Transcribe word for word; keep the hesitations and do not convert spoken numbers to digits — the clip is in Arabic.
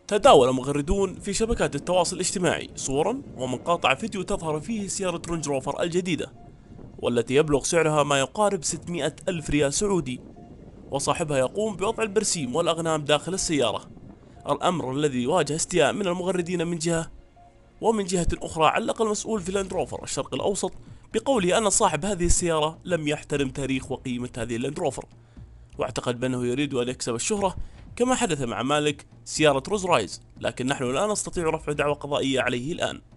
تداول مغردون في شبكات التواصل الاجتماعي صورا ومقاطع فيديو تظهر فيه سيارة رينج روفر الجديدة، والتي يبلغ سعرها ما يقارب ستمائة ألف ريال سعودي، وصاحبها يقوم بوضع البرسيم والأغنام داخل السيارة، الأمر الذي يواجه استياء من المغردين من جهة، ومن جهة أخرى علق المسؤول في لاند روفر الشرق الأوسط بقوله أن صاحب هذه السيارة لم يحترم تاريخ وقيمة هذه اللاند روفر، واعتقد بأنه يريد أن يكسب الشهرة كما حدث مع مالك سيارة روز رايز، لكن نحن لا نستطيع رفع دعوى قضائية عليه الآن.